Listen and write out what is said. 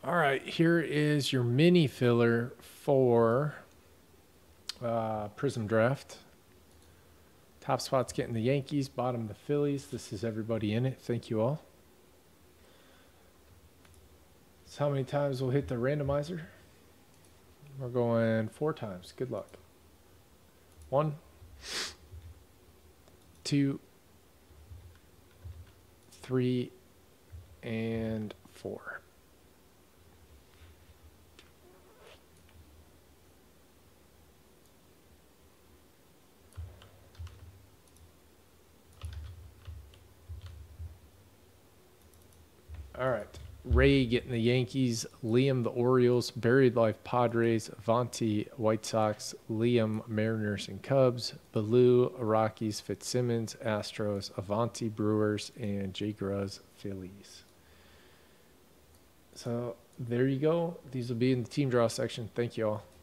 All right, here is your mini filler for Prizm Draft. Top spot's getting the Yankees, bottom the Phillies. This is everybody in it. Thank you all. So how many times we'll hit the randomizer? We're going 4 times. Good luck. 1, 2, 3, and 4. All right. Ray getting the Yankees, Liam the Orioles, Buried Life Padres, Avanti White Sox, Liam Mariners and Cubs, Baloo Rockies, Fitzsimmons Astros, Avanti Brewers, and J. Gruz Phillies. So there you go. These will be in the team draw section. Thank you all.